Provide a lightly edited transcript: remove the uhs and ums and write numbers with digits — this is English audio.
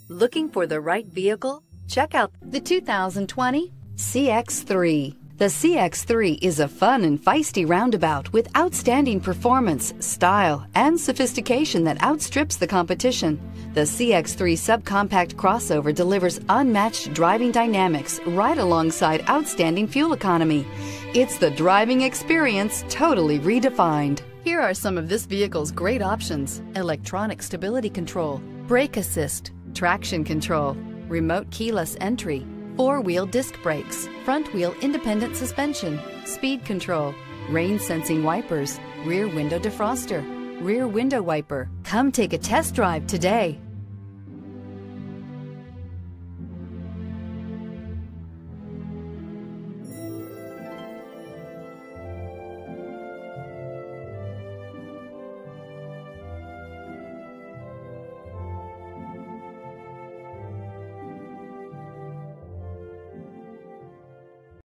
Looking for the right vehicle? Check out the 2020 CX-3. The CX-3 is a fun and feisty roundabout with outstanding performance, style, and sophistication that outstrips the competition. The CX-3 subcompact crossover delivers unmatched driving dynamics right alongside outstanding fuel economy. It's the driving experience totally redefined. Here are some of this vehicle's great options: electronic stability control, brake assist, traction control, remote keyless entry, four-wheel disc brakes, front-wheel independent suspension, speed control, rain-sensing wipers, rear window defroster, rear window wiper. Come take a test drive today.